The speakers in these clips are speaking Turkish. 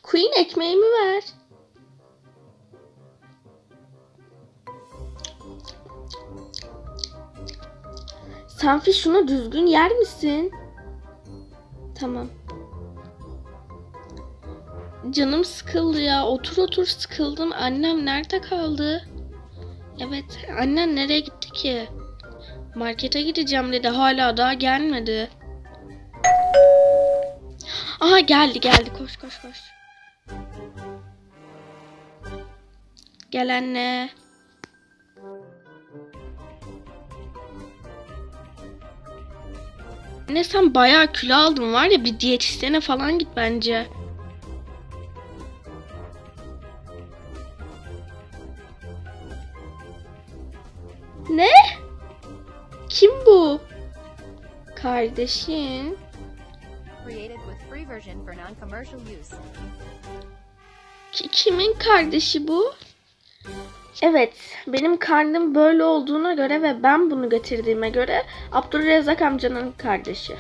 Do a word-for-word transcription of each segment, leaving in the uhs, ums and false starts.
Queen ekmeğimi ver. Sanfi şunu düzgün yer misin? Tamam. Canım sıkıldı ya. Otur otur sıkıldım. Annem nerede kaldı? Evet. Annen nereye gitti ki? Markete gideceğim dedi. Hala daha gelmedi. Aha geldi geldi. Koş koş koş. Gel anne. Anne sen bayağı kilo aldın var ya, bir diyetisyene falan git bence. Ne? Kim bu? Kardeşin. Ki- Kimin kardeşi bu? Evet, benim karnım böyle olduğuna göre ve ben bunu getirdiğime göre Abdurrezzak amcanın kardeşi.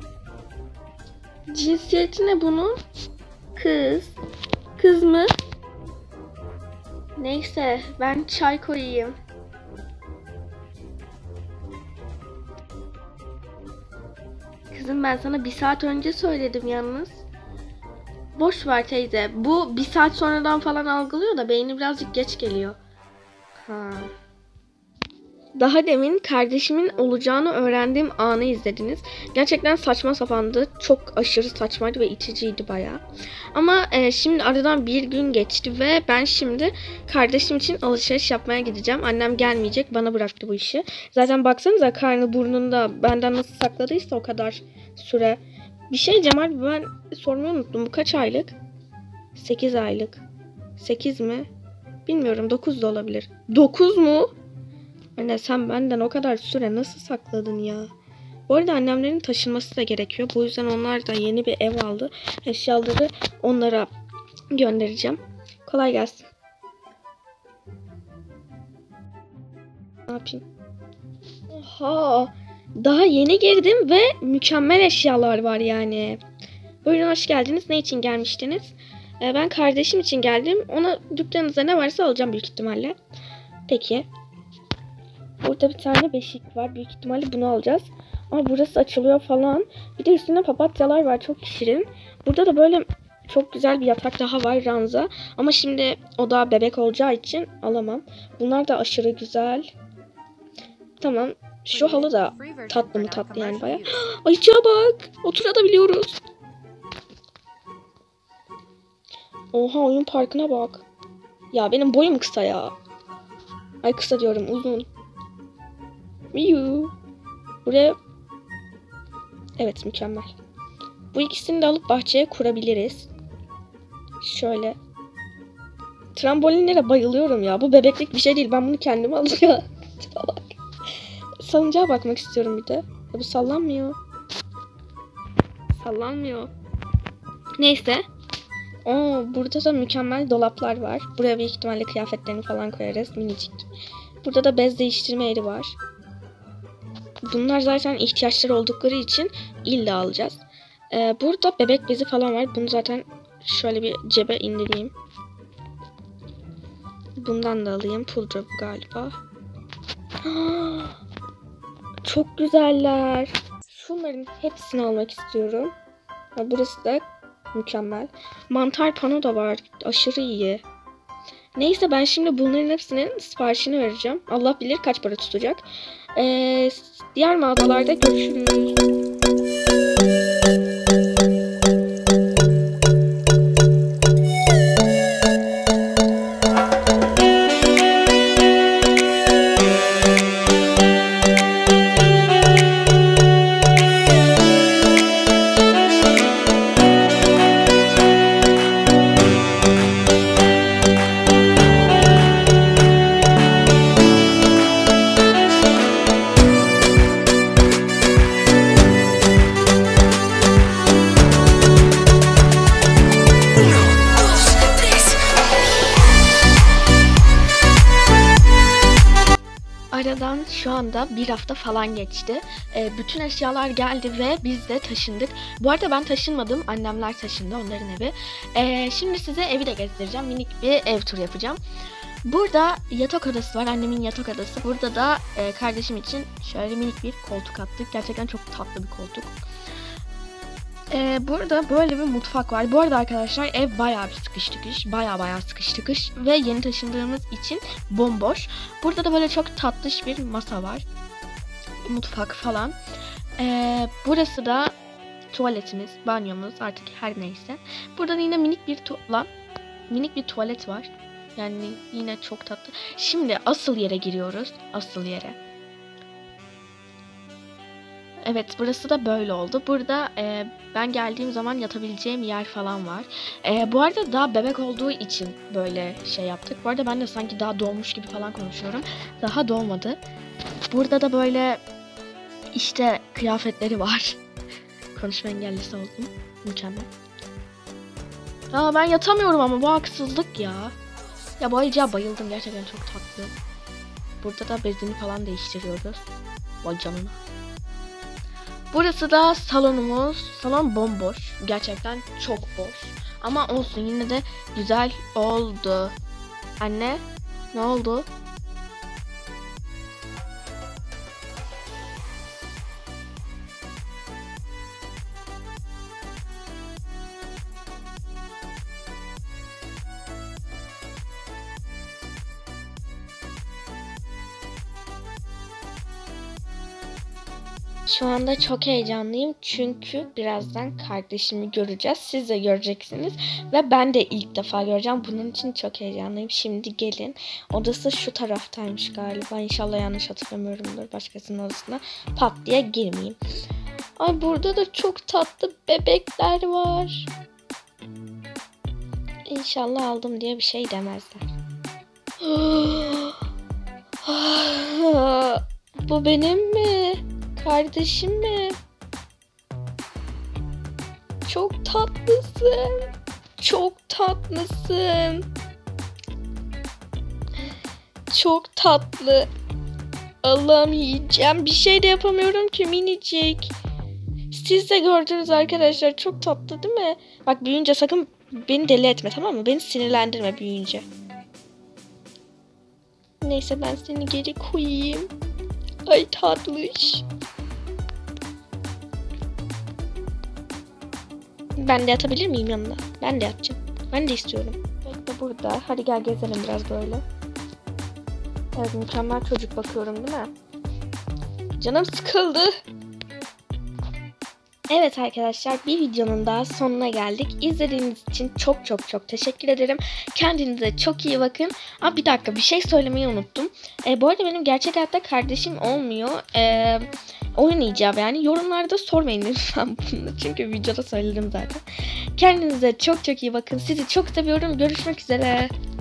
Cinsiyeti ne bunun? Kız. Kız mı? Neyse, ben çay koyayım. Kızım ben sana bir saat önce söyledim yalnız. Boş ver teyze. Bu bir saat sonradan falan algılıyor da beyni birazcık geç geliyor. Ha. Daha demin kardeşimin olacağını öğrendiğim anı izlediniz. Gerçekten saçma sapandı. Çok aşırı saçmaydı ve iticiydi bayağı. Ama e, şimdi aradan bir gün geçti ve ben şimdi kardeşim için alışveriş yapmaya gideceğim. Annem gelmeyecek. Bana bıraktı bu işi. Zaten baksanıza karnı burnunda benden nasıl sakladıysa o kadar süre. Bir şey Cemal, ben sormayı unuttum. Bu kaç aylık? sekiz aylık. sekiz mi? Bilmiyorum, dokuz da olabilir. dokuz mu? Anne sen benden o kadar süre nasıl sakladın ya? Bu arada annemlerin taşınması da gerekiyor. Bu yüzden onlar da yeni bir ev aldı. Eşyaları onlara göndereceğim. Kolay gelsin. Ne yapayım? Oha! Daha yeni girdim ve mükemmel eşyalar var yani. Buyurun hoş geldiniz. Ne için gelmiştiniz? Ee, ben kardeşim için geldim. Ona dükkanınızda ne varsa alacağım büyük ihtimalle. Peki. Burada bir tane beşik var. Büyük ihtimalle bunu alacağız. Ama burası açılıyor falan. Bir de üstünde papatyalar var. Çok şirin. Burada da böyle çok güzel bir yatak daha var, ranza. Ama şimdi o da bebek olacağı için alamam. Bunlar da aşırı güzel. Tamam. Şu halı da tatlı mı tatlı yani bayağı. Ayıcığa bak. Oturabiliyoruz. Oha, oyun parkına bak. Ya benim boyum kısa ya. Ay kısa diyorum, uzun. Miyu. Buraya. Evet, mükemmel. Bu ikisini de alıp bahçeye kurabiliriz. Şöyle. Trambolinlere bayılıyorum ya. Bu bebeklik bir şey değil. Ben bunu kendime alacağım. Salıncağa bakmak istiyorum bir de. Ya bu sallanmıyor. Sallanmıyor. Neyse. Oo, burada da mükemmel dolaplar var. Buraya büyük ihtimalle kıyafetlerini falan koyarız. Minicik. Burada da bez değiştirme yeri var. Bunlar zaten ihtiyaçları oldukları için illa alacağız. Ee, burada bebek bezi falan var. Bunu zaten şöyle bir cebe indireyim. Bundan da alayım. Pudra bu galiba. Çok güzeller. Şunların hepsini almak istiyorum. Burası da mükemmel. Mantar pano da var. Aşırı iyi. Neyse ben şimdi bunların hepsinin siparişini vereceğim. Allah bilir kaç para tutacak. Ee, diğer mağazalarda görüşürüz. da bir hafta falan geçti. E, bütün eşyalar geldi ve biz de taşındık. Bu arada ben taşınmadım. Annemler taşındı, onların evi. E, şimdi size evi de gezdireceğim. Minik bir ev turu yapacağım. Burada yatak odası var. Annemin yatak odası. Burada da e, kardeşim için şöyle minik bir koltuk attık. Gerçekten çok tatlı bir koltuk. Ee, burada böyle bir mutfak var. Bu arada arkadaşlar ev bayağı bir sıkış tıkış. Bayağı bayağı sıkış tıkış. Ve yeni taşındığımız için bomboş. Burada da böyle çok tatlış bir masa var. Mutfak falan. Ee, burası da tuvaletimiz, banyomuz, artık her neyse. Burada da yine minik bir tuvalet, minik bir tuvalet var. Yani yine çok tatlı. Şimdi asıl yere giriyoruz. Asıl yere. Evet, burası da böyle oldu. Burada e, ben geldiğim zaman yatabileceğim yer falan var. E, bu arada daha bebek olduğu için böyle şey yaptık. Bu arada ben de sanki daha doğmuş gibi falan konuşuyorum. Daha doğmadı. Burada da böyle işte kıyafetleri var. Konuşma engellisi oldum. Mükemmel. Aa, ben yatamıyorum ama bu haksızlık ya. Ya bu ayıcıya bayıldım. Gerçekten çok tatlı. Burada da bezini falan değiştiriyoruz. Vay canına. Burası da salonumuz. Salon bomboş. Gerçekten çok boş. Ama olsun, yine de güzel oldu. Anne, ne oldu? Şu anda çok heyecanlıyım çünkü birazdan kardeşimi göreceğiz. Siz de göreceksiniz ve ben de ilk defa göreceğim. Bunun için çok heyecanlıyım. Şimdi gelin. Odası şu taraftaymış galiba. İnşallah yanlış hatırlamıyorumdur. Başkasının odasına pat diye girmeyeyim. Ay, burada da çok tatlı bebekler var. İnşallah aldım diye bir şey demezler. Bu benim mi? Kardeşim mi? Çok tatlısın. Çok tatlısın. Çok tatlı. Allah'ım, yiyeceğim. Bir şey de yapamıyorum ki, minicik. Siz de gördünüz arkadaşlar. Çok tatlı değil mi? Bak, büyüyünce sakın beni deli etme, tamam mı? Beni sinirlendirme büyüyünce. Neyse, ben seni geri koyayım. Ay tatlış. Ben de yatabilir miyim yanına? Ben de yatacağım. Ben de istiyorum. Bekle burada. Hadi gel gezelim biraz böyle. Evet, mükemmel çocuk bakıyorum değil mi? Canım sıkıldı. Evet arkadaşlar, bir videonun daha sonuna geldik. İzlediğiniz için çok çok çok teşekkür ederim. Kendinize çok iyi bakın. Aa, bir dakika, bir şey söylemeyi unuttum. E, bu arada benim gerçek hayatta kardeşim olmuyor. E, oyun icabı yani. Yorumlarda sormayın lütfen bunu. Çünkü videoda söyledim zaten. Kendinize çok çok iyi bakın. Sizi çok seviyorum. Görüşmek üzere.